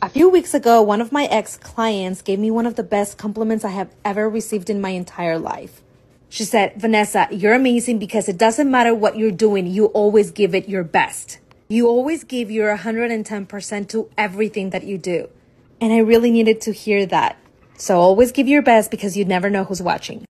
A few weeks ago, one of my ex-clients gave me one of the best compliments I have ever received in my entire life. She said, "Vanessa, you're amazing because it doesn't matter what you're doing, you always give it your best. You always give your 110% to everything that you do." And I really needed to hear that. So always give your best because you never know who's watching.